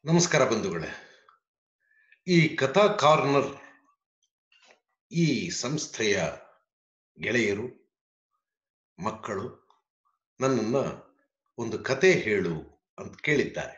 ನಮಸ್ಕಾರ ಬಂಧುಗಳೇ. ಈ ಕಥಾ ಕಾರ್ನರ್ ಈ ಸಂಸ್ಥೆಯ ಗೆಳೆಯರು, ಮಕ್ಕಳು ನನ್ನನ್ನ ಒಂದು ಕತೆ ಹೇಳು ಅಂತ ಕೇಳಿದ್ದಾರೆ.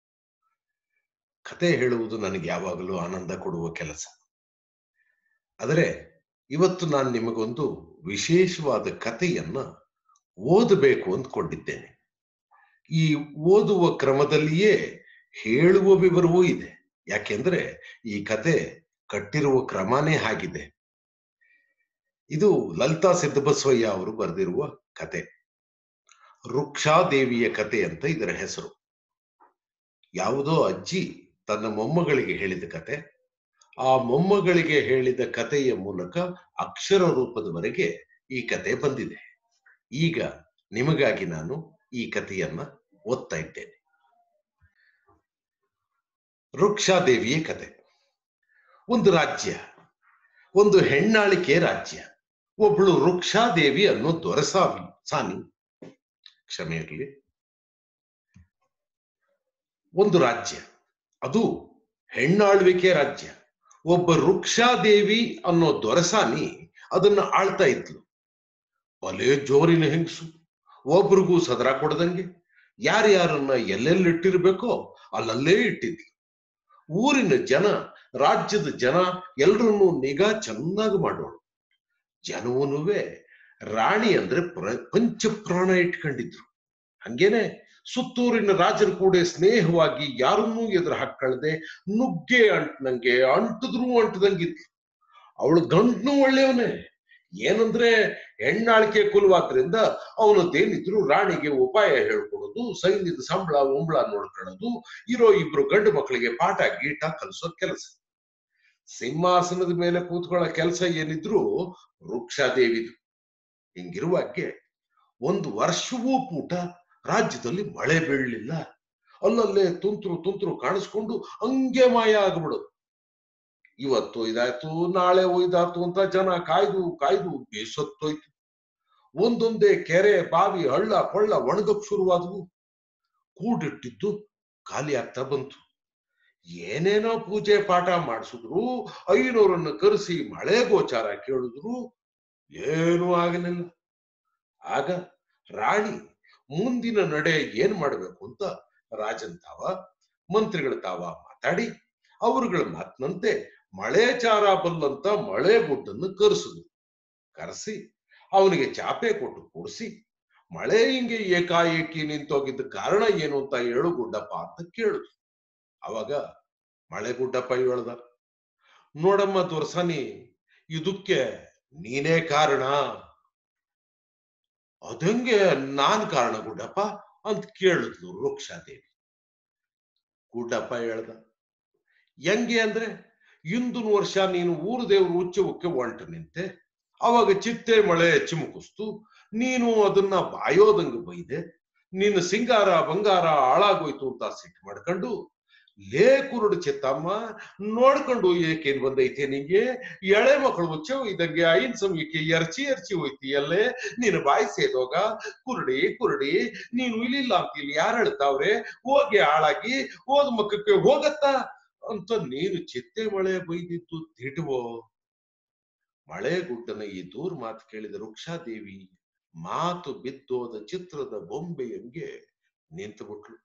ಕತೆ ಹೇಳುವುದು ನನಗೆ ಯಾವಾಗಲೂ ಆನಂದ ಕೊಡುವ ಕೆಲಸ. ಆದರೆ ಇವತ್ತು ನಾನು ನಿಮಗೊಂದು ವಿಶೇಷವಾದ ಕಥೆಯನ್ನ ಓದಬೇಕು ಅಂದ್ಕೊಂಡಿದ್ದೇನೆ. ಈ ಓದುವ ಕ್ರಮದಲ್ಲಿಯೇ ಹೇಳುವ ವಿವರವೂ ಇದೆ. ಯಾಕೆಂದ್ರೆ ಈ ಕತೆ ಕಟ್ಟಿರುವ ಕ್ರಮನೇ ಆಗಿದೆ. ಇದು ಲಲಿತಾ ಸಿದ್ದಬಸವಯ್ಯ ಅವರು ಬರೆದಿರುವ ಕತೆ. ವೃಕ್ಷಾದೇವಿಯ ಕತೆ ಅಂತ ಇದರ ಹೆಸರು. ಯಾವುದೋ ಅಜ್ಜಿ ತನ್ನ ಮೊಮ್ಮಗಳಿಗೆ ಹೇಳಿದ ಕತೆ. ಆ ಮೊಮ್ಮಗಳಿಗೆ ಹೇಳಿದ ಕಥೆಯ ಮೂಲಕ ಅಕ್ಷರ ರೂಪದವರೆಗೆ ಈ ಕತೆ ಬಂದಿದೆ. ಈಗ ನಿಮಗಾಗಿ ನಾನು ಈ ಕಥೆಯನ್ನ ಓದ್ತಾ ಇದ್ದೇನೆ. ವೃಕ್ಷಾದೇವಿಯ ಕತೆ. ಒಂದು ರಾಜ್ಯ, ಒಂದು ಹೆಣ್ಣಾಳಿಕೆ ರಾಜ್ಯ. ಒಬ್ಳು ವೃಕ್ಷಾದೇವಿ ಅನ್ನೋ ಸಾನಿ, ಕ್ಷಮೆ ಇರಲಿ. ಒಂದು ರಾಜ್ಯ, ಅದು ಹೆಣ್ಣಾಳ್ವಿಕೆ ರಾಜ್ಯ. ಒಬ್ಬ ವೃಕ್ಷಾದೇವಿ ಅನ್ನೋ ದೊರಸಾನಿ ಅದನ್ನ ಆಳ್ತಾ ಇದ್ಲು. ಬಲೆ ಜೋರಿನ ಹೆಂಗಸು, ಒಬ್ರಿಗೂ ಸದರ ಕೊಡದಂಗೆ ಯಾರ್ಯಾರನ್ನ ಎಲ್ಲೆಲ್ಲಿಟ್ಟಿರ್ಬೇಕೋ ಅಲ್ಲಲ್ಲೇ ಇಟ್ಟಿದ್ಲು. ಊರಿನ ಜನ, ರಾಜ್ಯದ ಜನ ಎಲ್ರನ್ನೂ ನಿಗಾ ಚೆನ್ನಾಗಿ ಮಾಡೋಳು. ಜನವೂನುವೆ ರಾಣಿ ಅಂದ್ರೆ ಪಂಚಪ್ರಾಣ ಇಟ್ಕೊಂಡಿದ್ರು. ಹಂಗೇನೆ ಸುತ್ತೂರಿನ ರಾಜರು ಕೂಡ ಸ್ನೇಹವಾಗಿ ಯಾರನ್ನೂ ಎದುರು ಹಾಕೊಳ್ಳದೆ ನುಗ್ಗೆ ಅಂಟ್ನಂಗೆ ಅಂಟಿದ್ರು ಅಂಟದಂಗಿದ್ಲು. ಅವಳು ಗಂಡ್ನು ಒಳ್ಳೆಯವನೇ. ಏನಂದ್ರೆ ಹೆಣ್ಣಾಳಿಕೆ ಕುಲವಾದ್ರಿಂದ ಅವನದ್ದೇನಿದ್ರು ರಾಣಿಗೆ ಉಪಾಯ ಹೇಳ್ಕೊಡೋದು, ಸೈನ್ಯದ ಸಂಬಳ ಒಂಬಳ ನೋಡ್ಕೊಳ್ಳೋದು, ಇರೋ ಇಬ್ರು ಗಂಡು ಮಕ್ಕಳಿಗೆ ಪಾಠ ಗೀಟ ಕಲಿಸೋ ಕೆಲಸ. ಸಿಂಹಾಸನದ ಮೇಲೆ ಕೂತ್ಕೊಳ್ಳೋ ಕೆಲಸ ಏನಿದ್ರು ವೃಕ್ಷಾದೇವಿದು. ಹಿಂಗಿರುವಾಗೆ ಒಂದು ವರ್ಷವೂ ಪೂಟ ರಾಜ್ಯದಲ್ಲಿ ಮಳೆ ಬೀಳಲಿಲ್ಲ. ಅಲ್ಲಲ್ಲೇ ತುಂತುರು ಕಾಣಿಸ್ಕೊಂಡು ಹಂಗೆ ಮಾಯ ಆಗ್ಬಿಡೋದು. ಇವತ್ತು ಇದಾಯ್ತು, ನಾಳೆ ಒಯ್ದಾತು ಅಂತ ಜನ ಕಾಯ್ದು ಬೇಸತ್ತೋಯ್ತು. ಒಂದೊಂದೇ ಕೆರೆ, ಬಾವಿ, ಹಳ್ಳ ಕೊಳ್ಳ ಒಣಗಕ್ ಶುರುವಾದವು. ಕೂಡಿಟ್ಟಿದ್ದು ಖಾಲಿ ಆಗ್ತಾ ಬಂತು. ಏನೇನೋ ಪೂಜೆ ಪಾಠ ಮಾಡಿಸಿದ್ರು, ಐನೋರನ್ನು ಕರೆಸಿ ಮಳೆ ಗೋಚಾರ ಕೇಳಿದ್ರು, ಏನೂ ಆಗಲಿಲ್ಲ. ಆಗ ರಾಣಿ ಮುಂದಿನ ನಡೆ ಏನ್ ಮಾಡ್ಬೇಕು ಅಂತ ರಾಜನ್ ತಾವ, ಮಂತ್ರಿಗಳ ತಾವ ಮಾತಾಡಿ ಅವರುಗಳ ಮಾತಿನಂತೆ ಮಳೆಚಾರ ಬಲ್ಲಂತ ಮಳೆ ಗುಡ್ಡನ್ನು ಕರೆಸಿ ಅವನಿಗೆ ಚಾಪೆ ಕೊಟ್ಟು ಕೂಡಿಸಿ, ಮಳೆ ಹಿಂಗೆ ಏಕಾಏಕಿ ನಿಂತೋಗಿದ್ದ ಕಾರಣ ಏನು ಅಂತ ಹೇಳು ಗುಡ್ಡಪ್ಪ ಅಂತ ಕೇಳಿದ್ರು. ಅವಾಗ ಮಳೆ ಗುಡ್ಡಪ್ಪ ಹೇಳ್ದ, ನೋಡಮ್ಮ ದೊರಸಾನಿ, ಇದಕ್ಕೆ ನೀನೇ ಕಾರಣ. ಅದಂಗೆ ನಾನ್ ಕಾರಣ ಗುಡ್ಡಪ್ಪ ಅಂತ ಕೇಳಿದ್ಲು ವೃಕ್ಷಾದೇವಿ. ಗುಡ್ಡಪ್ಪ ಹೇಳ್ದ, ಹೆಂಗೆ ಅಂದ್ರೆ, ಇಂದಿನ ವರ್ಷ ನೀನು ಊರು ದೇವ್ರ ಉತ್ಸವಕ್ಕೆ ಹೊಂಟು ನಿಂತೆ. ಅವಾಗ ಚಿತ್ತೆ ಮಳೆ ಚಿಮುಕಿಸ್ತು, ನೀನು ಅದನ್ನ ಬಾಯೋದಂಗ ಬೈದೆ. ನಿನ್ನ ಸಿಂಗಾರ ಬಂಗಾರ ಹಾಳಾಗೋಯ್ತು ಅಂತ ಸಿಟ್ಟು ಮಾಡ್ಕೊಂಡು, ಲೇ ಕುರುಡು ಚಿತ್ತಮ್ಮ, ನೋಡ್ಕೊಂಡು ಏಕೇನ್ ಬಂದೈತೆ ನಿಂಗೆ? ಎಳೆ ಮಕ್ಕಳು ಉತ್ಸವ ಇದ್ದಂಗೆ ಐನ್ ಸಮಯಕ್ಕೆ ಎರ್ಚಿ ಹೋಯ್ತಿಯಲ್ಲೇ, ನೀನು ಬಾಯಿ ಸೇದೋಗ. ಕುರುಡಿ ನೀನು ಇಲ್ಲಿಲ್ಲ ಅಂತ ಇಲ್ಲಿ ಯಾರು ಹೇಳ್ತಾವ್ರೆ? ಹೋಗಿ ಹಾಳಾಗಿ ಹೋದ ಮಕ್ಕಕ್ಕೆ ಹೋಗತ್ತ ಅಂತ ನೀನು ಚಿತ್ತೆ ಮಳೆ ಬೈದಿದ್ದು ತಿಟುವೋ. ಮಳೆ ಗುಡ್ಡನ ಈ ದೂರ್ ಮಾತು ಕೇಳಿದ ವೃಕ್ಷಾದೇವಿ ಮಾತು ಬಿದ್ದೋದ ಚಿತ್ರದ ಬೊಂಬೆಯಂಗೆ ನಿಂತು ಬಿಟ್ಲು.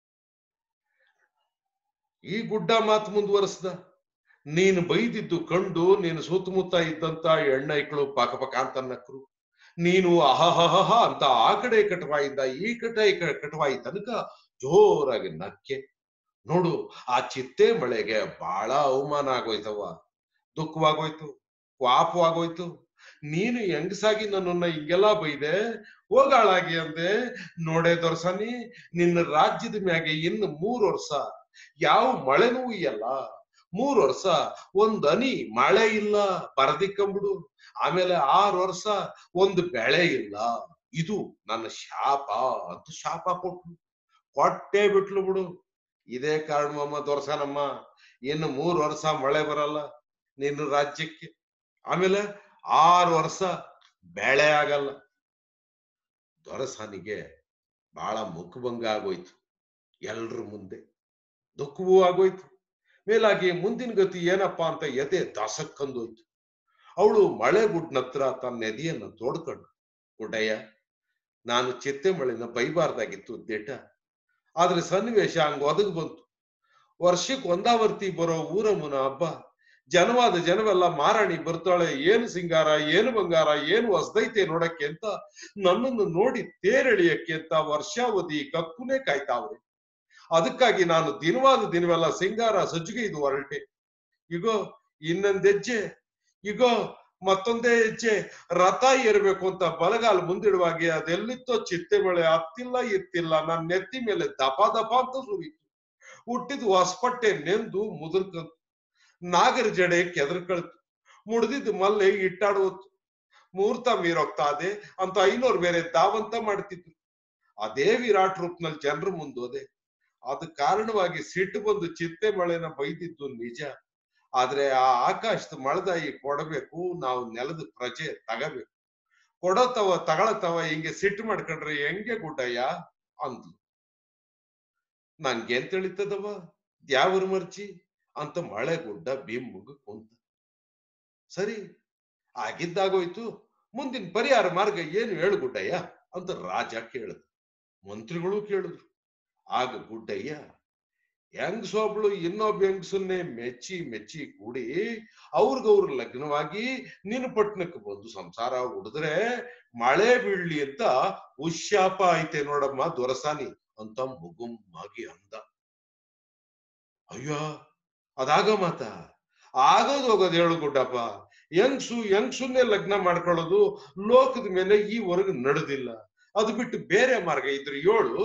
ಈ ಗುಡ್ಡ ಮಾತು ಮುಂದುವರೆಸ್ದ, ನೀನು ಬೈದಿದ್ದು ಕಂಡು ನೀನು ಸುತ್ತಮುತ್ತ ಇದ್ದಂತ ಹೆಣ್ಣೈಕ್ಳು ಪಕ ಅಂತ ನಕ್ರು. ನೀನು ಅಹಹಹ ಅಂತ ಆ ಕಡೆ ಕಟವಾಯಿಂದ ಈ ಕಟವಾಯಿ ತನಕ ಜೋರಾಗಿ ನಕ್ಕೆ. ನೋಡು, ಆ ಚಿತ್ತೆ ಮಳೆಗೆ ಬಹಳ ಅವಮಾನ ಆಗೋಯ್ತವ, ದುಃಖವಾಗೋಯ್ತು, ಪಾಪವಾಗೋಯ್ತು. ನೀನು ಹೆಂಗಸಾಗಿ ನನ್ನನ್ನ ಹಿಂಗೆಲ್ಲಾ ಬೈದೆ, ಹೋಗಾಳಾಗಿ ಅಂದೆ. ನೋಡೇ ದೊರಸಾನಿ, ನಿನ್ನ ರಾಜ್ಯದ ಮ್ಯಾಗೆ ಇನ್ನು 3 ವರ್ಷ ಯಾವ ಮಳೆನೂ ಇಲ್ಲ. 3 ವರ್ಷ ಒಂದ್ ಹನಿ ಮಳೆ ಇಲ್ಲ, ಬರದಿಕ್ಕಂಬಿಡು. ಆಮೇಲೆ 6 ವರ್ಷ ಒಂದು ಬೆಳೆ ಇಲ್ಲ. ಇದು ನನ್ನ ಶಾಪ ಅಂತ ಶಾಪ ಕೊಟ್ಟೇ ಬಿಟ್ಲು ಬಿಡು. ಇದೇ ಕಾರಣಮ್ಮ ದೊರಸಾನಮ್ಮ, ಇನ್ನು 3 ವರ್ಷ ಮಳೆ ಬರಲ್ಲ ನಿನ್ನ ರಾಜ್ಯಕ್ಕೆ. ಆಮೇಲೆ 6 ವರ್ಷ ಬೆಳೆ ಆಗಲ್ಲ. ದೊರಸಾನಿಗೆ ಬಹಳ ಮುಖಭಂಗ ಆಗೋಯ್ತು ಎಲ್ರ ಮುಂದೆ. ದುಃಖವೂ ಆಗೋಯ್ತು. ಮೇಲಾಗಿ ಮುಂದಿನ ಗತಿ ಏನಪ್ಪಾ ಅಂತ ಎದೆ ದಾಸಕ್ಕಂದೋಯ್ತು. ಅವಳು ಮಳೆಗುಡ್ನ ಹತ್ರ ತನ್ನ ಎದೆಯನ್ನ ತೋಡ್ಕೊಂಡು, ಗುಡ್ಡಯ್ಯ, ನಾನು ಚಿತ್ತೆ ಮಳೆನ ಬೈಬಾರ್ದಾಗಿತ್ತು ದಿಟ. ಆದ್ರೆ ಸನ್ನಿವೇಶ ಹಂಗ ಒದಗ್ ಬಂತು. ವರ್ಷಕ್ಕೆ ಒಂದಾವರ್ತಿ ಬರೋ ಊರಮ್ಮನ ಹಬ್ಬ. ಜನವಾದ ಜನವೆಲ್ಲ ಮಾರಾಣಿ ಬರ್ತಾಳೆ, ಏನು ಸಿಂಗಾರ, ಏನು ಬಂಗಾರ, ಏನು ಹೊಸದೈತೆ ನೋಡಕ್ಕೆ ಅಂತ, ನನ್ನನ್ನು ನೋಡಿ ತೇರೆಳಿಯಕ್ಕೆ ಅಂತ ವರ್ಷಾವಧಿ ಕಕ್ಕುನೇ ಕಾಯ್ತಾವ್ರೆ. ಅದಕ್ಕಾಗಿ ನಾನು ದಿನವಾದ ದಿನವೆಲ್ಲ ಸಿಂಗಾರ ಸಜ್ಜಿಗೆ ಇದು ಹೊರಟೆ. ಈಗೋ ಇನ್ನೊಂದ್ ಹೆಜ್ಜೆ, ಈಗೋ ಮತ್ತೊಂದೇ ಹೆಜ್ಜೆ, ರಥ ಏರ್ಬೇಕು ಅಂತ ಬಲಗಾಲ್ ಮುಂದಿಡುವಾಗೆ ಅದೆಲ್ಲಿತ್ತೋ ಚಿತ್ತೆ ಮಳೆ ಹತ್ತಿಲ್ಲ ಎತ್ತಿಲ್ಲ, ನನ್ನ ನೆತ್ತಿ ಮೇಲೆ ದಪ ದಪ ಅಂತ ಸುರಿಯಿತು. ಹುಟ್ಟಿದ ಹೊಸಪಟ್ಟೆ ನೆಂದು ಮುದುರ್ಕಂತು, ನಾಗರ ಜಡೆ ಕೆದರ್ಕಳ್ತು, ಮುಡ್ದಿದ್ ಮಲ್ಲೆ ಇಟ್ಟಾಡೋತು. ಮುಹೂರ್ತ ಮೀರೋಗ್ತಾದೆ ಅಂತ 500 ಬೇರೆ ದಾವಂತ ಮಾಡ್ತಿದ್ರು. ಅದೇ ವಿರಾಟ್ ರೂಪ್ನಲ್ಲಿ ಜನರ ಮುಂದೋದೆ. ಅದ ಕಾರಣವಾಗಿ ಸಿಟ್ಟು ಬಂದು ಚಿತ್ತೆ ಮಳೆನ ಬೈದಿದ್ದು ನಿಜ. ಆದ್ರೆ ಆ ಆಕಾಶದ ಮಳದಾಯಿ ಕೊಡಬೇಕು, ನಾವು ನೆಲದ ಪ್ರಜೆ ತಗಬೇಕು. ಕೊಡತವ ತಗಳತವ ಹಿಂಗೆ ಸಿಟ್ಟು ಮಾಡ್ಕೊಂಡ್ರೆ ಹೆಂಗೆ ಗುಡ್ಡಯ್ಯ ಅಂದ್ಲು. ನಂಗೇನ್ ತಿಳಿತದವ, ದ್ಯಾವ್ರ ಮರ್ಚಿ ಅಂತ ಮಳೆಗುಡ್ಡ ಬಿಮ್ಮುಗ ಕುಂತ. ಸರಿ, ಆಗಿದ್ದಾಗೋಯ್ತು, ಮುಂದಿನ ಪರಿಹಾರ ಮಾರ್ಗ ಏನು ಹೇಳು ಗುಡ್ಡಯ್ಯ ಅಂತ ರಾಜ ಕೇಳಿದ. ಮಂತ್ರಿಗಳು ಕೇಳಿದ್ರು. ಆಗ ಗುಡ್ಡಯ್ಯ, ಹೆಂಗಸೊಬ್ಳು ಇನ್ನೊಬ್ಬ ಹೆಂಗಸನ್ನೇ ಮೆಚ್ಚಿ ಮೆಚ್ಚಿ ಕೂಡಿ ಅವ್ರಿಗವ್ರ ಲಗ್ನವಾಗಿ ನಿನ್ನ ಪಟ್ಟಣಕ್ಕೆ ಬಂದು ಸಂಸಾರ ಹುಡಿದ್ರೆ ಮಳೆ ಬೀಳ್ಲಿ ಅಂತ ಉಶ್ಯಾಪ ಐತೆ ನೋಡಮ್ಮ ದೊರಸಾನಿ ಅಂತ ಮುಗುಮ್ಮಾಗಿ ಅಂದ. ಅಯ್ಯೋ, ಅದಾಗ ಮಾತ ಆಗೋದ್ ಹೋಗೋದು ಹೇಳು ಗುಡ್ಡಪ್ಪ. ಹೆಂಗ್ಸುನ್ನೇ ಲಗ್ನ ಮಾಡ್ಕೊಳ್ಳೋದು ಲೋಕದ ಮೇಲೆ ಈವರೆಗೂ ನಡೆದಿಲ್ಲ. ಅದು ಬಿಟ್ಟು ಬೇರೆ ಮಾರ್ಗ ಇದ್ರೆ ಹೇಳು.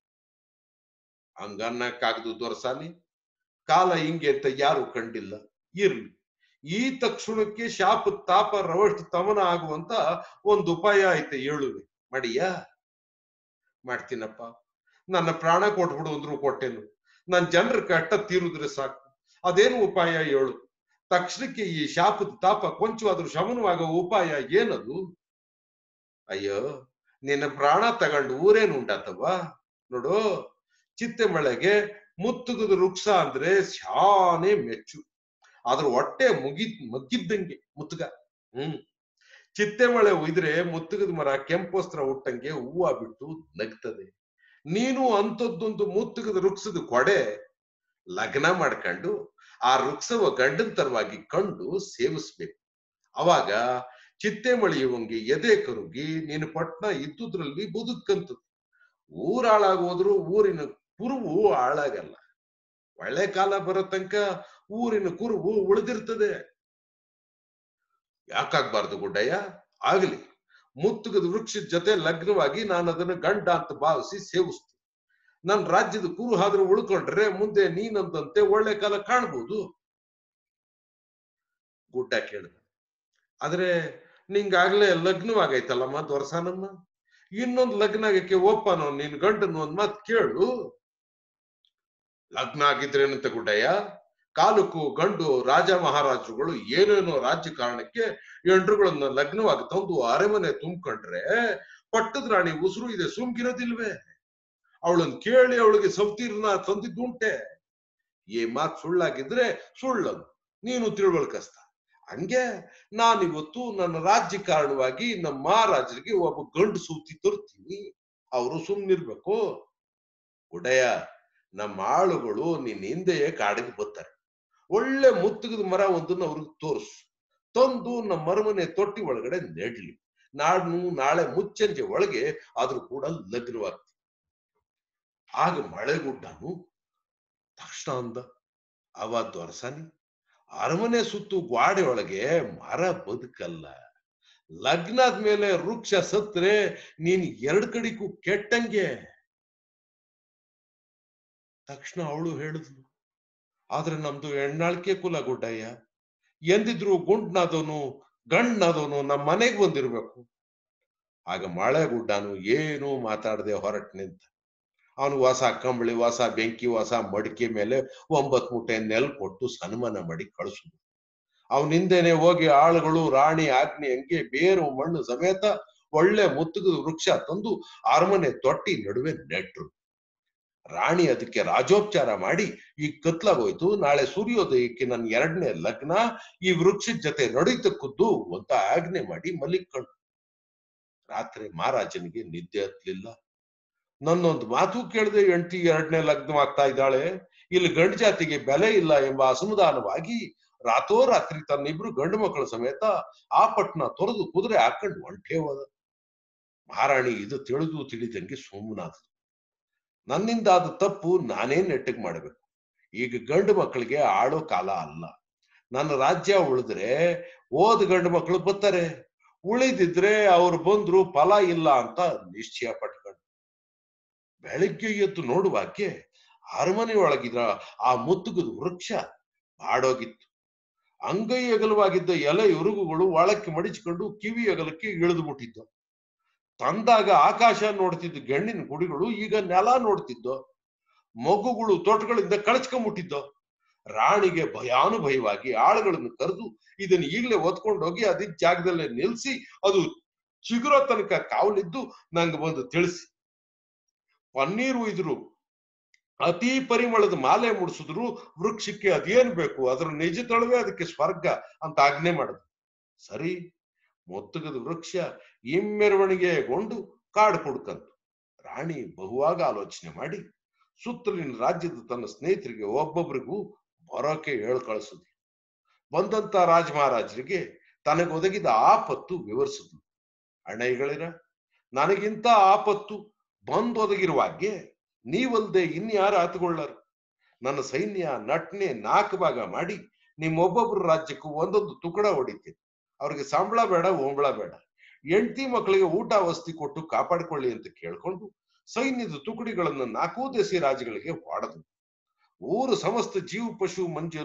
ಹಂಗನ್ನಕ್ಕಾಗದು ದೊರಸಾನಿ, ಕಾಲ ಹಿಂಗೆ ಅಂತ ಯಾರು ಕಂಡಿಲ್ಲ. ಇರ್ಲಿ, ಈ ತಕ್ಷಣಕ್ಕೆ ಶಾಪ ತಾಪ ರವಷ್ಟು ತಮನ ಆಗುವಂತ ಒಂದು ಉಪಾಯ ಐತೆ, ಹೇಳುವೆ. ಮಡಿಯಾ? ಮಾಡ್ತೀನಪ್ಪ. ನನ್ನ ಪ್ರಾಣ ಕೊಟ್ಬಿಡು ಅಂದ್ರು ಕೊಟ್ಟೆನು. ನನ್ ಜನರ ಕಟ್ಟ ತೀರುದ್ರೆ ಸಾಕು. ಅದೇನು ಉಪಾಯ ಹೇಳು. ತಕ್ಷಣಕ್ಕೆ ಈ ಶಾಪದ ತಾಪ ಕೊಂಚವಾದ್ರೂ ಶಮನವಾಗೋ ಉಪಾಯ ಏನದು? ಅಯ್ಯೋ, ನಿನ್ನ ಪ್ರಾಣ ತಗೊಂಡು ಊರೇನು ಉಂಟಾತವ ನೋಡು. ಚಿತ್ತೆ ಮಳೆಗೆ ಮುತ್ತುಗದ ವೃಕ್ಷ ಅಂದ್ರೆ ಶಾನೆ ಮೆಚ್ಚು. ಅದ್ರ ಹೊಟ್ಟೆ ಮಗ್ಗಿದ್ದಂಗೆ ಮುತ್ತುಗ. ಚಿತ್ತೆ ಮಳೆ ಉಯ್ದ್ರೆ ಮುತ್ತುಗದ ಮರ ಕೆಂಪೋಸ್ತ್ರ ಹುಟ್ಟಂಗೆ ಹೂವ ಬಿಟ್ಟು ನಗ್ತದೆ. ನೀನು ಅಂಥದ್ದೊಂದು ಮುತ್ತುಗದ ವೃಕ್ಷದ ಕೊಡೆ ಲಗ್ನ ಮಾಡ್ಕೊಂಡು ಆ ವೃಕ್ಷವ ಗಂಡನ ತರವಾಗಿ ಕಂಡು ಸೇವಿಸ್ಬೇಕು. ಅವಾಗ ಚಿತ್ತೆ ಮಳೆಯುವಂಗೆ ಎದೆ ಕರುಗಿ ನಿನ್ನ ಪಟ್ನ ಇದ್ದುದ್ರಲ್ಲಿ ಬದುಕಂತದ್ದು. ಊರ್ ಹಾಳಾಗೋದ್ರು ಊರಿನ ಕುರುವು ಹಾಳಾಗಲ್ಲ. ಒಳ್ಳೆ ಕಾಲ ಬರೋ ತನಕ ಊರಿನ ಕುರುವು ಉಳಿದಿರ್ತದೆ. ಯಾಕಾಗ್ಬಾರ್ದು ಗುಡ್ಡಯ್ಯ? ಆಗ್ಲಿ, ಮುತ್ತುಗದ ವೃಕ್ಷದ ಜೊತೆ ಲಗ್ನವಾಗಿ ನಾನು ಅದನ್ನು ಗಂಡ ಅಂತ ಭಾವಿಸಿ ಸೇವಿಸ್ತೀನಿ. ನನ್ನ ರಾಜ್ಯದ ಕುರು ಆದ್ರೂ ಉಳ್ಕೊಂಡ್ರೆ ಮುಂದೆ ನೀನಂದಂತೆ ಒಳ್ಳೆ ಕಾಲ ಕಾಣ್ಬೋದು. ಗುಡ್ಡ ಕೇಳಿದ. ಆದ್ರೆ ನಿಂಗಾಗ್ಲೇ ಲಗ್ನವಾಗೈತಲ್ಲಮ್ಮ ದೊರಸಾನಮ್ಮ, ಇನ್ನೊಂದು ಲಗ್ನ ಆಗಕ್ಕೆ ಒಪ್ಪನೋ ನಿನ್ ಗಂಡನ ಒಂದ್ ಮಾತು ಕೇಳು. ಲಗ್ನ ಆಗಿದ್ರೇನಂತ ಗುಡ್ಡಯ್ಯ? ಕಾಲಕ್ಕೂ ಗಂಡು ರಾಜ ಮಹಾರಾಜರುಗಳು ಏನೇನೋ ರಾಜ್ಯ ಕಾರಣಕ್ಕೆ ಎಂಡ್ರುಗಳನ್ನ ಲಗ್ನವಾಗಿ ತಂದು ಅರಮನೆ ತುಂಬ್ಕೊಂಡ್ರೆ ಪಟ್ಟದ ರಾಣಿ ಉಸಿರು ಇದೆ ಸುಮ್ಗಿರೋದಿಲ್ವೇ? ಅವಳನ್ನ ಕೇಳಿ ಅವಳಿಗೆ ಸೌತೀರ್ನ ತಂದಿದ್ದುಂಟೆ. ಈ ಮಾತು ಸುಳ್ಳಾಗಿದ್ರೆ ಸುಳ್ಳದು, ನೀನು ತಿಳುವಳ್ಕಸ್ತ. ಹಂಗೆ ನಾನಿವತ್ತು ನನ್ನ ರಾಜ್ಯ ಕಾರಣವಾಗಿ ನಮ್ಮ ಮಹಾರಾಜರಿಗೆ ಒಬ್ಬ ಗಂಡು ಸೂತಿ ತರ್ತೀನಿ, ಅವರು ಸುಮ್ನಿರ್ಬೇಕು. ಗುಡ್ಡಯ್ಯ, ನಮ್ಮ ಆಳುಗಳು ನಿನ್ನ ಹಿಂದೆಯೇ ಕಾಡಿಗೆ ಬರ್ತಾರೆ. ಒಳ್ಳೆ ಮುತ್ತುಗದ ಮರ ಒಂದನ್ನು ಅವ್ರಿಗೆ ತೋರಿಸು, ತಂದು ನಮ್ಮ ಅರಮನೆ ತೊಟ್ಟಿ ಒಳಗಡೆ ನೆಡ್ಲಿ. ನಾಳೆ ಮುಚ್ಚಂಜೆ ಒಳಗೆ ಆದ್ರೂ ಕೂಡ ಲಗ್ನವಾಗ್ತಿ. ಆಗ ಮಳೆಗುಡ್ಡನು ತಕ್ಷಣ ಅಂದ, ಅವ ದೊರಸಾನಿ, ಅರಮನೆ ಸುತ್ತು ಗ್ವಾಡೆ ಒಳಗೆ ಮರ ಬದುಕಲ್ಲ. ಲಗ್ನ ಆದ್ಮೇಲೆ ವೃಕ್ಷ ಸತ್ರೆ ನೀನ್ ಎರಡ್ ಕಡಿಗೂ ಕೆಟ್ಟಂಗೆ. ತಕ್ಷಣ ಅವಳು ಹೇಳಿದ್ಲು, ಆದ್ರೆ ನಮ್ದು ಹೆಣ್ಣಾಳ್ಕೆ ಕುಲ ಗುಡ್ಡಯ್ಯ. ಎಂದಿದ್ರು ಗುಂಡ್ನಾದವನು ಗಂಡ್ನಾದವನು ನಮ್ಮ ಮನೆಗೆ ಬಂದಿರ್ಬೇಕು. ಆಗ ಮಳೆಗುಡ್ಡನು ಏನೂ ಮಾತಾಡದೆ ಹೊರಟ್ ನಿಂತ. ಅವನು ಹೊಸ ಕಂಬಳಿ, ಹೊಸ ಬೆಂಕಿ, ಹೊಸ ಮಡಿಕೆ ಮೇಲೆ 9 ಮೂಟೆ ನೆಲ್ ಕೊಟ್ಟು ಸನ್ಮಾನ ಮಾಡಿ ಕಳಿಸುದು. ಅವನಿಂದೇನೆ ಹೋಗಿ ಆಳುಗಳು ರಾಣಿ ಆಜ್ಞೆ ಹಂಗೆ ಬೇರು ಮಣ್ಣು ಸಮೇತ ಒಳ್ಳೆ ಮುತ್ತುಗದ ವೃಕ್ಷ ತಂದು ಅರಮನೆ ತೊಟ್ಟಿ ನಡುವೆ ನೆಟ್ರು. ರಾಣಿ ಅದಕ್ಕೆ ರಾಜೋಪಚಾರ ಮಾಡಿ, ಈಗ ಕತ್ಲಾಗೋಯ್ತು, ನಾಳೆ ಸೂರ್ಯೋದಯಕ್ಕೆ ನನ್ನ 2ನೇ ಲಗ್ನ, ಈ ವೃಕ್ಷದ ಜೊತೆ ನಡೀತಕ್ಕದ್ದು ಅಂತ ಆಜ್ಞೆ ಮಾಡಿ ಮಲಿಕೊಂಡು. ರಾತ್ರಿ ಮಹಾರಾಜನಿಗೆ ನಿದ್ದೆ ಹತ್ಲಿಲ್ಲ. ನನ್ನೊಂದು ಮಾತು ಕೇಳದೆ ಹೆಂಡತಿ 2ನೇ ಲಗ್ನವಾಗ್ತಾ ಇದ್ದಾಳೆ, ಇಲ್ಲಿ ಗಂಡು ಜಾತಿಗೆ ಬೆಲೆ ಇಲ್ಲ ಎಂಬ ಅಸಮಾಧಾನವಾಗಿ ರಾತ್ರೋರಾತ್ರಿ ತನ್ನಿಬ್ರು ಗಂಡು ಮಕ್ಕಳ ಸಮೇತ ಆ ಪಟ್ನ ತೊರೆದು ಕುದುರೆ ಹಾಕೊಂಡು ಹೊಂಟೇ ಹೋದ. ಮಹಾರಾಣಿ ಇದು ತಿಳಿದಂಗೆ ಸುಮ್ಮನಾದ. ನನ್ನಿಂದ ಆದ ತಪ್ಪು ನಾನೇ ನೆಟ್ಟಗ್ ಮಾಡಬೇಕು. ಈಗ ಗಂಡು ಮಕ್ಕಳಿಗೆ ಆಳೋ ಕಾಲ ಅಲ್ಲ. ನನ್ನ ರಾಜ್ಯ ಉಳಿದ್ರೆ ಓದ್ ಗಂಡು ಮಕ್ಕಳು ಬರ್ತಾರೆ, ಉಳಿದಿದ್ರೆ ಅವ್ರು ಬಂದ್ರು ಫಲ ಇಲ್ಲ ಅಂತ ನಿಶ್ಚಯ ಪಟ್ಕೊಂಡು ಬೆಳಿಗ್ಗೆ ಎದ್ದು ನೋಡುವಾಕೆ ಅರಮನೆಯೊಳಗಿದ ಆ ಮುತ್ತುಗದ ವೃಕ್ಷ ಬಾಡೋಗಿತ್ತು. ಅಂಗೈ ಅಗಲವಾಗಿದ್ದ ಎಲೆ ಉರುಗುಗಳು ಒಳಕ್ಕೆ ಮಡಿಚಿಕೊಂಡು ಕಿವಿ ಅಗಲಕ್ಕೆ ಇಳಿದು ಬಿಟ್ಟಿದ್ದು. ತಂದಾಗ ಆಕಾಶ ನೋಡ್ತಿದ್ದ ಗೆಣ್ಣಿನ ಗುಡಿಗಳು ಈಗ ನೆಲ ನೋಡ್ತಿದ್ದೋ. ಮಗುಗಳು ತೋಟಗಳಿಂದ ಕಳಚ್ಕೊಂಡ್ಬಿಟ್ಟಿದ್ದೋ. ರಾಣಿಗೆ ಭಯಾನುಭಯವಾಗಿ ಆಳುಗಳನ್ನು ಕರೆದು ಇದನ್ನ ಈಗಲೇ ಹೊತ್ಕೊಂಡೋಗಿ ಅದಿದ್ದ ಜಾಗದಲ್ಲೇ ನಿಲ್ಸಿ ಅದು ಚಿಗುರೋ ತನಕ ಕಾವಲಿದ್ದು ನಂಗೆ ಬಂದು ತಿಳಿಸಿ. ಪನ್ನೀರು ಇದ್ರು, ಅತಿ ಪರಿಮಳದ ಮಾಲೆ ಮುಡಿಸಿದ್ರು ವೃಕ್ಷಕ್ಕೆ ಅದೇನ್ ಬೇಕು, ಅದ್ರ ನಿಜ ತಳವೇ ಅದಕ್ಕೆ ಸ್ವರ್ಗ ಅಂತ ಆಜ್ಞೆ ಮಾಡಿದ್ರು. ಸರಿ, ಮುತ್ತುಗದ ವೃಕ್ಷ ಮೆರವಣಿಗೆಗೊಂಡು ಕಾಡು ಕುಡ್ಕಂತು. ರಾಣಿ ಬಹುವಾಗ ಆಲೋಚನೆ ಮಾಡಿ ಸುತ್ತಲಿನ ರಾಜ್ಯದ ತನ್ನ ಸ್ನೇಹಿತರಿಗೆ ಒಬ್ಬೊಬ್ಬರಿಗೂ ಬರೋಕೆ ಕಳಿಸಿದ್ಲು. ಬಂದಂತ ರಾಜ ಮಹಾರಾಜರಿಗೆ ತನಗೊದಗಿದ ಆಪತ್ತು ವಿವರಿಸಿದ್ಲು. ಅಣ್ಣಯ್ಯಗಳಿರ, ನನಗಿಂತ ಆಪತ್ತು ಬಂದೊದಗಿರುವಾಗೆ ನೀವಲ್ದೆ ಇನ್ಯಾರು ಹತ್ಕೊಳ್ಳರು. ನನ್ನ ಸೈನ್ಯ ನಟ್ನೆ 4 ಭಾಗ ಮಾಡಿ ನಿಮ್ಮೊಬ್ಬೊಬ್ಬರ ರಾಜ್ಯಕ್ಕೂ ಒಂದೊಂದು ತುಕಡ ಹೊಡಿತೀನಿ. ಅವ್ರಿಗೆ ಸಂಬಳ ಬೇಡ, ಓಂಬಳ ಬೇಡ, ಹೆಂಡತಿ ಮಕ್ಕಳಿಗೆ ಊಟ ವಸತಿ ಕೊಟ್ಟು ಕಾಪಾಡಿಕೊಳ್ಳಿ ಅಂತ ಕೇಳ್ಕೊಂಡು ಸೈನ್ಯದ ತುಕಡಿಗಳನ್ನ 4 ದೇಸಿ ರಾಜ್ಯಗಳಿಗೆ ಹೊಡೆದು ಊರು ಸಮಸ್ತ ಜೀವ ಪಶು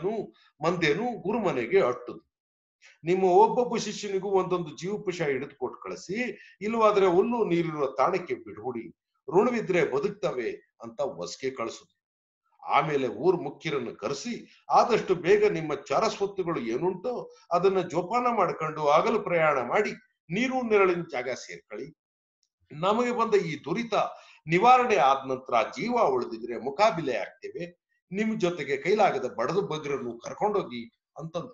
ಮಂದೇನು ಗುರುಮನೆಗೆ ಅಟ್ಟುದು. ನಿಮ್ಮ ಒಬ್ಬೊಬ್ಬ ಶಿಷ್ಯನಿಗೂ ಒಂದೊಂದು ಜೀವಪಶ ಹಿಡಿದು ಕೊಟ್ಟು ಕಳಿಸಿ, ಇಲ್ಲವಾದ್ರೆ ಹುಲ್ಲು ನೀರಿರುವ ತಾಣಕ್ಕೆ ಬಿಡ್ಬಿಡಿ, ಋಣವಿದ್ರೆ ಬದುಕ್ತವೆ ಅಂತ ವಸಿಗೆ ಕಳಿಸುದು. ಆಮೇಲೆ ಊರ್ ಮುಖ್ಯರನ್ನು ಕರೆಸಿ ಆದಷ್ಟು ಬೇಗ ನಿಮ್ಮ ಚರಸ್ವತ್ತುಗಳು ಏನುಂಟೋ ಅದನ್ನ ಜೋಪಾನ ಮಾಡ್ಕೊಂಡು ಹಗಲು ಪ್ರಯಾಣ ಮಾಡಿ ನೀರು ನೆರಳಿನ ಜಾಗ ಸೇರ್ಕೊಳ್ಳಿ. ನಮಗೆ ಬಂದ ಈ ದುರಿತ ನಿವಾರಣೆ ಆದ ನಂತರ ಜೀವ ಉಳಿದಿದ್ರೆ ಮುಖಾಬಿಲೆ ಆಗ್ತೇವೆ. ನಿಮ್ ಜೊತೆಗೆ ಕೈಲಾಗದ ಬಡದು ಬಗ್ರನ್ನು ಕರ್ಕೊಂಡೋಗಿ ಅಂತಂದು.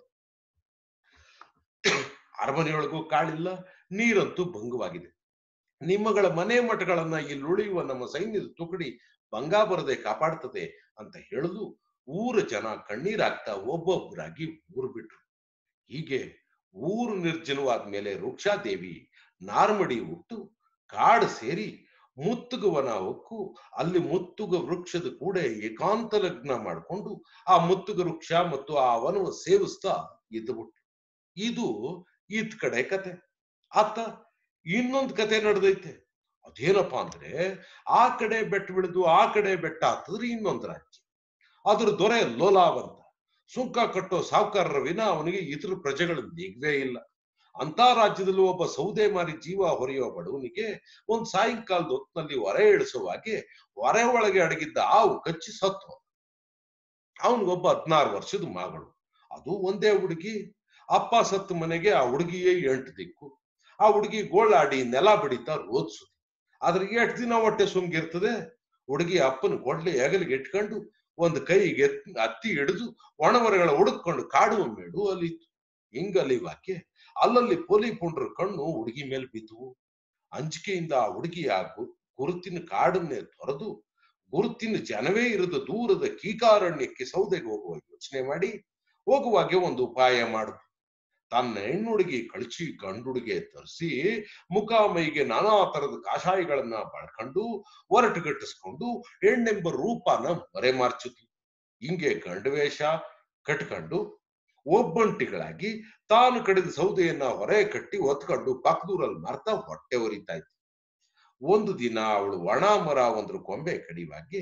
ಅರಮನೆಯೊಳಗೂ ಕಾಳಿಲ್ಲ, ನೀರಂತೂ ಭಂಗವಾಗಿದೆ. ನಿಮ್ಮಗಳ ಮನೆ ಮಠಗಳನ್ನ ಇಲ್ಲಿ ಉಳಿಯುವ ನಮ್ಮ ಸೈನ್ಯದ ತುಕಡಿ ಭಂಗ ಬರದೆ ಕಾಪಾಡ್ತದೆ ಅಂತ ಹೇಳಲು ಊರ ಜನ ಕಣ್ಣೀರಾಗ್ತಾ ಒಬ್ಬೊಬ್ಬರಾಗಿ ಊರು ಬಿಟ್ರು. ಹೀಗೆ ಊರು ನಿರ್ಜನವಾದ ಮೇಲೆ ವೃಕ್ಷಾದೇವಿ ನಾರ್ಮಡಿ ಹುಟ್ಟು ಕಾಡು ಸೇರಿ ಮುತ್ತುಗವನ ಹೊಕ್ಕು ಅಲ್ಲಿ ಮುತ್ತುಗ ವೃಕ್ಷದ ಕೂಡ ಏಕಾಂತ ಲಗ್ನ ಮಾಡಿಕೊಂಡು ಆ ಮುತ್ತುಗ ವೃಕ್ಷ ಮತ್ತು ಆ ವನವ ಸೇವಿಸ್ತಾ ಇದ್ದುಬಿಟ್ರು. ಇದು ಇತ್ ಕಡೆ ಕತೆ. ಆತ ಇನ್ನೊಂದು ಕತೆ ನಡೆದೈತೆ. ಅದೇನಪ್ಪಾ ಅಂದ್ರೆ, ಆ ಕಡೆ ಬೆಟ್ಟ ಬಿಳಿದು ಆ ಕಡೆ ಬೆಟ್ಟ ಹತ್ತಿದ್ರೆ ಇನ್ನೊಂದು ರಾಜ್ಯ. ಅದ್ರ ದೊರೆ ಲೋಲಾವಂತ. ಸುಂಕ ಕಟ್ಟೋ ಸಾಹುಕಾರರ ವಿನ ಅವನಿಗೆ ಇತರ ಪ್ರಜೆಗಳು ನಿಗ್ವೇ ಇಲ್ಲ. ಅಂತ ರಾಜ್ಯದಲ್ಲೂ ಒಬ್ಬ ಸೌದೆ ಮಾರಿ ಜೀವ ಹೊರೆಯುವ ಬಡವನಿಗೆ ಒಂದ್ ಸಾಯಂಕಾಲದ ಹೊತ್ತಿನಲ್ಲಿ ಹೊರೆ ಇಳಿಸುವಾಗೆ ಹೊರೆ ಒಳಗೆ ಅಡಗಿದ್ದ ಹಾವು ಕಚ್ಚಿ ಸತ್ತು. ಅವನಿಗೊಬ್ಬ 16 ವರ್ಷದ ಮಗಳು, ಅದು ಒಂದೇ ಹುಡುಗಿ. ಅಪ್ಪ ಸತ್ತು ಮನೆಗೆ ಆ ಹುಡುಗಿಯೇ 8 ದಿಕ್ಕು. ಆ ಹುಡುಗಿ ಗೋಳಾಡಿ ನೆಲ ಬಡಿತಾ ರೋದ್ಸುದು. ಆದ್ರೆ 8 ದಿನ ಹೊಟ್ಟೆ ಸುಮ್ಗಿರ್ತದೆ. ಹುಡುಗಿ ಅಪ್ಪನ ಕೊಡ್ಲೆ ಹೆಗಲಿಗೆ ಇಟ್ಕೊಂಡು ಒಂದು ಕೈಗೆ ಹತ್ತಿ ಹಿಡಿದು ಒಣಮರಗಳ ಹುಡುಕೊಂಡು ಕಾಡುವ ಮೇಡು ಅಲಿತು. ಹಿಂಗಲಿವಾಕೆ ಅಲ್ಲಲ್ಲಿ ಪೊಲಿ ಪುಂಡ್ರ ಕಣ್ಣು ಹುಡುಗಿ ಮೇಲೆ ಬಿದ್ದುವು. ಅಂಜಿಕೆಯಿಂದ ಆ ಹುಡುಗಿ ಆ ಗುರುತಿನ ಕಾಡನ್ನೇ ತೊರೆದು ಗುರುತಿನ ಜನವೇ ಇರದ ದೂರದ ಕೀಕಾರಣ್ಯಕ್ಕೆ ಸೌದೆಗೆ ಹೋಗುವ ಯೋಚನೆ ಮಾಡಿ ಹೋಗುವಾಗೆ ಒಂದು ಉಪಾಯ ಮಾಡುದು. ತನ್ನ ಹೆಣ್ಣುಡುಗಿ ಕಳಚಿ ಗಂಡುಡುಗೆ ತರಿಸಿ ಮುಖ ಮೈಗೆ ನಾನಾ ತರದ ಕಾಷಾಯಗಳನ್ನ ಬಳಕೊಂಡು ಒರಟುಗಟ್ಟಿಸ್ಕೊಂಡು ಹೆಣ್ಣೆಂಬ ರೂಪನ ಮರೆಮಾರ್ಚಿತು. ಹಿಂಗೆ ಗಂಡು ವೇಷ ಕಟ್ಕೊಂಡು ಒಬ್ಬಂಟಿಗಳಾಗಿ ತಾನು ಕಡಿದ ಸೌದೆಯನ್ನ ಹೊರೆ ಕಟ್ಟಿ ಹೊತ್ಕೊಂಡು ಪಕ್ಕದೂರಲ್ಲಿ ಮರ್ತ ಹೊಟ್ಟೆ ಹೊರಿತಾ ಇತ್ತು. ಒಂದು ದಿನ ಅವಳು ಒಣ ಮರ ಒಂದ್ರ ಕೊಂಬೆ ಕಡಿವಾಗೆ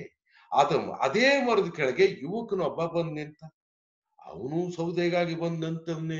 ಅದೇ ಮರದ ಕೆಳಗೆ ಯುವಕನೊಬ್ಬ ಬಂದ್ ನಿಂತ. ಅವನು ಸೌದೆಗಾಗಿ ಬಂದಂತವನೇ.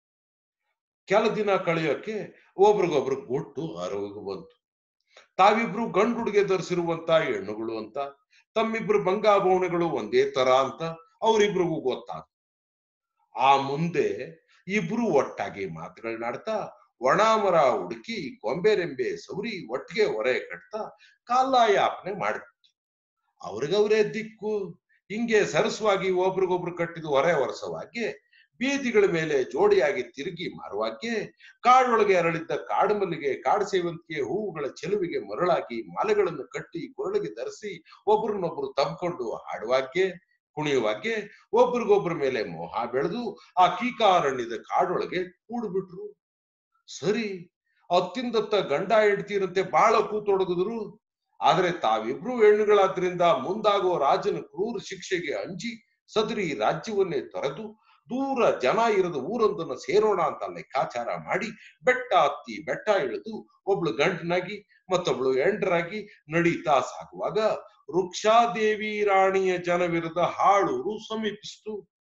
ಕೆಲ ದಿನ ಕಳೆಯೋಕೆ ಒಬ್ರಿಗೊಬ್ರು ಗುಟ್ಟು ಅರಿವಿಗೆ ಬಂತು. ತಾವಿಬ್ರು ಗಂಡು ಹುಡುಗೆ ಧರಿಸಿರುವಂತ ಹೆಣ್ಣುಗಳು ಅಂತ, ತಮ್ಮಿಬ್ರು ಬಂಗಾಭವನಗಳು ಒಂದೇ ತರ ಅಂತ ಅವರಿಬ್ರಿಗೂ ಗೊತ್ತಾಗ. ಆ ಮುಂದೆ ಇಬ್ರು ಒಟ್ಟಾಗಿ ಮಾತುಗಳನ್ನಾಡ್ತಾ ಒಣ ಮರ ಹುಡುಕಿ ಕೊಂಬೆ ರೆಂಬೆ ಸೌರಿ ಒಟ್ಟಿಗೆ ಹೊರೆ ಕಟ್ತಾ ಕಾಲಾಯಾಪನೆ ಮಾಡ್ತಿತ್ತು. ಅವ್ರಿಗವ್ರೇ ದಿಕ್ಕು. ಹಿಂಗೆ ಸರಸವಾಗಿ ಒಬ್ರಿಗೊಬ್ರು ಕಟ್ಟಿದ ಹೊರೆ ವರ್ಷವಾಗಿ ಬೀದಿಗಳ ಮೇಲೆ ಜೋಡಿಯಾಗಿ ತಿರುಗಿ ಮಾರುವಾಗೆ ಕಾಡೊಳಗೆ ಅರಳಿದ್ದ ಕಾಡು ಮಲ್ಲಿಗೆ ಕಾಡು ಸೇವಂತಿಗೆ ಹೂವುಗಳ ಚೆಲುವಿಗೆ ಮರಳಾಗಿ ಮಾಲೆಗಳನ್ನು ಕಟ್ಟಿ ಕೊರಳಿಗೆ ಧರಿಸಿ ಒಬ್ರನ್ನೊಬ್ರು ತಬ್ಕೊಂಡು ಹಾಡುವಾಗೆ ಕುಣಿಯುವಾಗೆ ಒಬ್ರಿಗೊಬ್ರ ಮೇಲೆ ಮೋಹ ಬೆಳೆದು ಆ ಕೀಕಾರಣ್ಯದ ಕಾಡೊಳಗೆ ಕೂಡ್ಬಿಟ್ರು. ಸರಿ, ಅತ್ತಿಂದತ್ತ ಗಂಡ ಹೆಂಡತಿರಂತೆ ಬಾಳ ಕೂತೊಡಗಿದ್ರು. ಆದ್ರೆ ತಾವಿಬ್ರು ಹೆಣ್ಣುಗಳಾದ್ರಿಂದ ಮುಂದಾಗುವ ರಾಜನ ಕ್ರೂರ ಶಿಕ್ಷೆಗೆ ಅಂಜಿ ಸದರಿ ರಾಜ್ಯವನ್ನೇ ತೊರೆದು ದೂರ ಜನ ಇರದ ಊರೊಂದನ್ನು ಸೇರೋಣ ಅಂತ ಲೆಕ್ಕಾಚಾರ ಮಾಡಿ ಬೆಟ್ಟ ಹತ್ತಿ ಬೆಟ್ಟ ಇಳಿದು ಒಬ್ಳು ಗಂಡನಾಗಿ ಮತ್ತೊಬ್ಳು ಹೆಂಡರಾಗಿ ನಡೀತಾ ಸಾಗುವಾಗ ವೃಕ್ಷಾದೇವಿ ರಾಣಿಯ ಜನವಿರದ ಹಾಳೂರು ಸಮೀಪಿಸಿತು.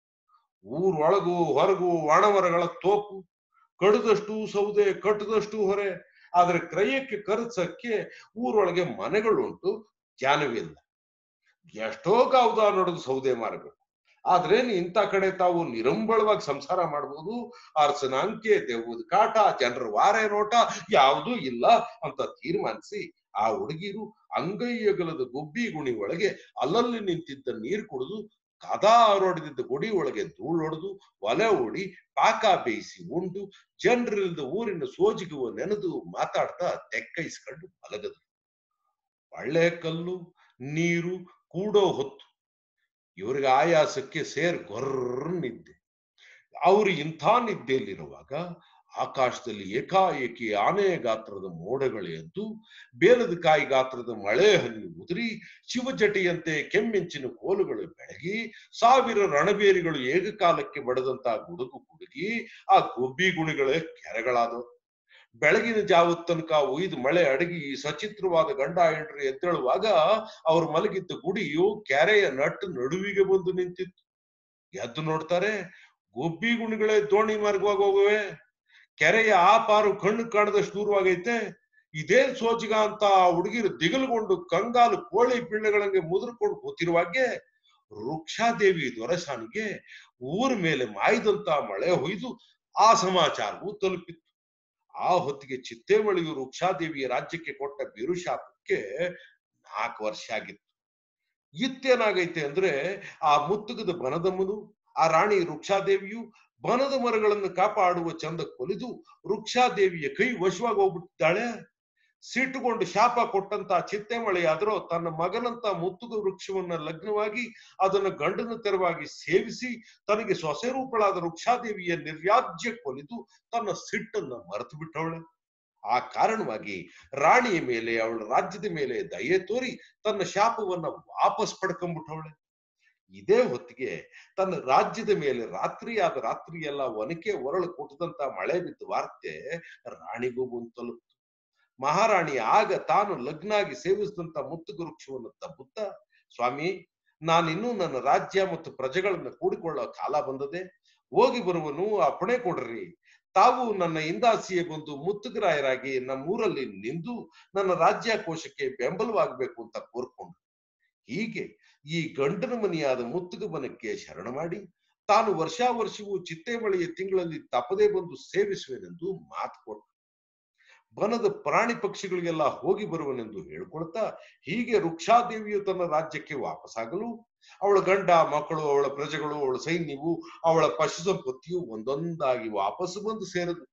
ಊರೊಳಗೂ ಹೊರಗೂ ಒಣಮರಗಳ ತೋಪು, ಕಡದಷ್ಟು ಸೌದೆ ಕಟ್ಟದಷ್ಟು ಹೊರೆ. ಆದ್ರೆ ಕ್ರಯಕ್ಕೆ ಖರ್ಚಕ್ಕೆ ಊರೊಳಗೆ ಮನೆಗಳುಂಟು, ಜಾನವಿಲ್ಲ. ಎಷ್ಟೋ ಗಾವದ ನಡೆದು ಸೌದೆ ಮಾರಬೇಕು. ಆದ್ರೆ ಇಂಥ ಕಡೆ ತಾವು ನಿರಂಬಳವಾಗಿ ಸಂಸಾರ ಮಾಡಬಹುದು. ಅರಸನ ಅಂಕೆ, ದೆವ್ವದ ಕಾಟ, ಜನರ ವಾರೆ ನೋಟ ಯಾವುದೂ ಇಲ್ಲ ಅಂತ ತೀರ್ಮಾನಿಸಿ ಆ ಹುಡುಗಿರು ಅಂಗೈ ಅಗಲದ ಗುಬ್ಬಿ ಗುಣಿ ಒಳಗೆ ಅಲ್ಲಲ್ಲಿ ನಿಂತಿದ್ದ ನೀರು ಕುಡಿದು ಕದಾ ಹೊರಡಿದ್ದ ಗುಡಿ ಒಳಗೆ ಧೂಳೊಡೆದು ಒಲೆ ಓಡಿ ಪಾಕ ಬೇಯಿಸಿ ಉಂಡು ಜನರಿಲ್ದ ಊರಿನ ಸೋಜಿಗುವ ನೆನೆದು ಮಾತಾಡ್ತಾ ತೆಕ್ಕೈಸ್ಕೊಂಡು ಮಲಗದು. ಒಳ್ಳೆ ಕಲ್ಲು ನೀರು ಕೂಡೋ ಹೊತ್ತು ಇವ್ರಿಗೆ ಆಯಾಸಕ್ಕೆ ಸೇರ್ ಗೊರ್ರ ನಿದ್ದೆ. ಅವರು ಇಂಥ ನಿದ್ದೆಯಲ್ಲಿರುವಾಗ ಆಕಾಶದಲ್ಲಿ ಏಕಾಏಕಿ ಆನೆ ಗಾತ್ರದ ಮೋಡಗಳು ಎದ್ದು ಬೇಲದ ಕಾಯಿ ಗಾತ್ರದ ಮಳೆ ಹನಿ ಉದುರಿ ಶಿವಜಟಿಯಂತೆ ಕೆಮ್ಮೆಂಚಿನ ಕೋಲುಗಳು ಬೆಳಗಿ ಸಾವಿರ ರಣಬೇರಿಗಳು ಏಕಕಾಲಕ್ಕೆ ಬಡದಂತ ಗುಡುಗು ಗುಡುಗಿ ಆ ಗುಬ್ಬಿ ಗುಣಿಗಳೇ ಕೆರೆಗಳಾದವು. ಬೆಳಗಿನ ಜಾವದ ತನಕ ಉಯ್ದು ಮಳೆ ಅಡಗಿ ಸಚಿತ್ರವಾದ ಗಂಡ ಹೆಂಡ್ರು ಎದ್ದೇಳುವಾಗ ಅವ್ರು ಮಲಗಿದ್ದ ಗುಡಿಯು ಕೆರೆಯ ನಟ್ಟು ನಡುವಿಗೆ ಬಂದು ನಿಂತಿತ್ತು. ಎದ್ದು ನೋಡ್ತಾರೆ, ಗುಬ್ಬಿ ಗುಣಿಗಳೇ ದೋಣಿ ಮಾರ್ಗವಾಗಿ ಹೋಗುವೆ. ಕೆರೆಯ ಆ ಪಾರು ಕಣ್ಣು ಕಾಣದಷ್ಟು ದೂರವಾಗೈತೆ. ಇದೇನ್ ಸೋಜಿಗ ಅಂತ ಹುಡುಗಿರು ದಿಗಲ್ಗೊಂಡು ಕಂಗಾಲು ಕೋಳಿ ಪಿಳ್ಳೆಗಳಂಗೆ ಮುದುರ್ಕೊಂಡು ಕೂತಿರುವಾಗೆ ವೃಕ್ಷಾದೇವಿ ದೊರೆಸಾನಿಗೆ ಊರ ಮೇಲೆ ಮಾಯ್ದಂತ ಮಳೆ ಹೊಯ್ದು ಆ ಸಮಾಚಾರವು ತಲುಪಿತ್ತು. ಆ ಹೊತ್ತಿಗೆ ಚಿತ್ತೇಮಳಿಯು ವೃಕ್ಷಾದೇವಿಯ ರಾಜ್ಯಕ್ಕೆ ಕೊಟ್ಟ ಬಿರುಶಾಪಕ್ಕೆ 4 ವರ್ಷ ಆಗಿತ್ತು. ಇತ್ತೇನಾಗೈತೆ ಅಂದ್ರೆ ಆ ಮುತ್ತುಗದ ಬನದಮ್ಮನು ಆ ರಾಣಿ ವೃಕ್ಷಾದೇವಿಯು ಬನದ ಮರಗಳನ್ನು ಕಾಪಾಡುವ ಚಂದ ಕೊಲಿದು ವೃಕ್ಷಾದೇವಿಯ ಕೈ ವಶವಾಗಿ ಹೋಗ್ಬಿಟ್ಟಿದ್ದಾಳೆ. ಸಿಟ್ಟುಕೊಂಡು ಶಾಪ ಕೊಟ್ಟಂತ ಚಿತ್ತೇಮಳೆಯಾದರೂ ತನ್ನ ಮಗನಂತ ಮುತ್ತುಗ ವೃಕ್ಷವನ್ನ ಲಗ್ನವಾಗಿ ಅದನ್ನು ಗಂಡನ ತೆರವಾಗಿ ಸೇವಿಸಿ ತನಗೆ ಸೊಸೆ ರೂಪಳಾದ ವೃಕ್ಷಾದೇವಿಯ ನಿರ್ಯಾಜ್ಯ ಕೊಲಿದು ತನ್ನ ಸಿಟ್ಟನ್ನ ಮರೆತು ಬಿಟ್ಟವಳೆ. ಆ ಕಾರಣವಾಗಿ ರಾಣಿಯ ಮೇಲೆ ಅವಳ ರಾಜ್ಯದ ಮೇಲೆ ದಯೆ ತೋರಿ ತನ್ನ ಶಾಪವನ್ನ ವಾಪಸ್ ಪಡ್ಕೊಂಡ್ಬಿಟ್ಟವಳೆ. ಇದೇ ಹೊತ್ತಿಗೆ ತನ್ನ ರಾಜ್ಯದ ಮೇಲೆ ರಾತ್ರಿಯಾದ ರಾತ್ರಿ ಎಲ್ಲ ಒನಕೆ ಒರಳು ಕೊಟ್ಟದಂತ ಮಳೆ ಬಿದ್ದ ವಾರ್ತೆ ರಾಣಿಗೂ ತಲುಪ್ತು. ಮಹಾರಾಣಿ ಆಗ ತಾನು ಲಗ್ನಾಗಿ ಸೇವಿಸಿದಂತ ಮುತ್ತುಗ ವೃಕ್ಷವನ್ನು ತಬ್ಬುತ್ತ, ಸ್ವಾಮಿ, ನಾನಿನ್ನೂ ನನ್ನ ರಾಜ್ಯ ಮತ್ತು ಪ್ರಜೆಗಳನ್ನ ಕೂಡಿಕೊಳ್ಳೋ ಕಾಲ ಬಂದದೆ. ಹೋಗಿ ಬರುವನು ಅಪ್ಪಣೆ ಕೊಡ್ರಿ. ತಾವು ನನ್ನ ಇಂದಾಸಿಯೇ ಬಂದು ಮುತ್ತುಗರಾಯರಾಗಿ ನಮ್ಮೂರಲ್ಲಿ ನಿಂದು ನನ್ನ ರಾಜ್ಯಾಕೋಶಕ್ಕೆ ಬೆಂಬಲವಾಗಬೇಕು ಅಂತ ಕೋರ್ಕೊಂಡು ಹೀಗೆ ಈ ಗಂಡನ ಮನೆಯಾದ ಮುತ್ತುಗ ಬನಕ್ಕೆ ಶರಣ ಮಾಡಿ ತಾನು ವರ್ಷವೂ ಚಿತ್ತೇಮಳೆಯ ತಿಂಗಳಲ್ಲಿ ತಪ್ಪದೇ ಬಂದು ಸೇವಿಸುವೆನೆಂದು ಮಾತು ಕೊಟ್ಟು ಬನದ ಪ್ರಾಣಿ ಪಕ್ಷಿಗಳಿಗೆಲ್ಲ ಹೋಗಿ ಬರುವನೆಂದು ಹೇಳ್ಕೊಳ್ತಾ ಹೀಗೆ ವೃಕ್ಷಾದೇವಿಯು ತನ್ನ ರಾಜ್ಯಕ್ಕೆ ವಾಪಸ್ಸಾಗಲು ಅವಳ ಗಂಡ ಮಕ್ಕಳು, ಅವಳ ಪ್ರಜೆಗಳು, ಅವಳ ಸೈನ್ಯವು, ಅವಳ ಪಶು ಸಂಪತ್ತಿಯು ಒಂದೊಂದಾಗಿ ವಾಪಸ್ಸು ಬಂದು ಸೇರದು.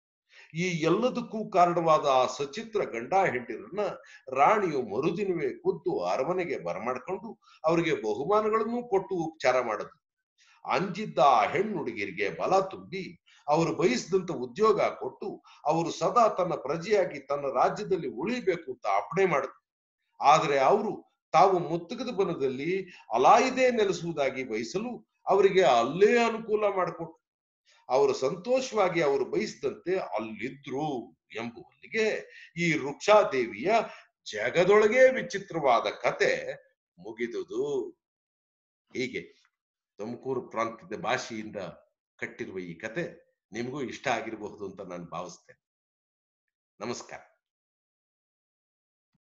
ಈ ಎಲ್ಲದಕ್ಕೂ ಕಾರಣವಾದ ಆ ಸಚಿತ್ರ ಗಂಡ ಹೆಂಡಿರನ್ನ ರಾಣಿಯು ಮರುದಿನವೇ ಖುದ್ದು ಅರಮನೆಗೆ ಬರಮಾಡ್ಕೊಂಡು ಅವರಿಗೆ ಬಹುಮಾನಗಳನ್ನು ಕೊಟ್ಟು ಉಪಚಾರ ಮಾಡಿದ್ರು. ಅಂಜಿದ್ದ ಆ ಹೆಣ್ಣು ಹುಡುಗಿಯರಿಗೆ ಬಲ ತುಂಬಿ ಅವರು ಬಯಸಿದಂತ ಉದ್ಯೋಗ ಕೊಟ್ಟು ಅವರು ಸದಾ ತನ್ನ ಪ್ರಜೆಯಾಗಿ ತನ್ನ ರಾಜ್ಯದಲ್ಲಿ ಉಳಿಬೇಕು ಅಂತ ಅಪ್ಪಣೆ ಮಾಡಿದ್ರು. ಆದ್ರೆ ಅವರು ತಾವು ಮುತ್ತುಗದ ಬನದಲ್ಲಿ ಅಲಾಯಿದೆ ನೆಲೆಸುವುದಾಗಿ ಬಯಸಲು ಅವರಿಗೆ ಅಲ್ಲೇ ಅನುಕೂಲ ಮಾಡಿಕೊಟ್ರು. ಅವರು ಸಂತೋಷವಾಗಿ ಅವರು ಬಯಸಿದಂತೆ ಅಲ್ಲಿದ್ರು ಎಂಬುವಲ್ಲಿಗೆ ಈ ವೃಕ್ಷಾದೇವಿಯ ಜಗದೊಳಗೆ ವಿಚಿತ್ರವಾದ ಕತೆ ಮುಗಿದುದು. ಹೀಗೆ ತುಮಕೂರು ಪ್ರಾಂತ್ಯದ ಭಾಷೆಯಿಂದ ಕಟ್ಟಿರುವ ಈ ಕತೆ ನಿಮಗೂ ಇಷ್ಟ ಆಗಿರಬಹುದು ಅಂತ ನಾನು ಭಾವಿಸ್ತೇನೆ. ನಮಸ್ಕಾರ.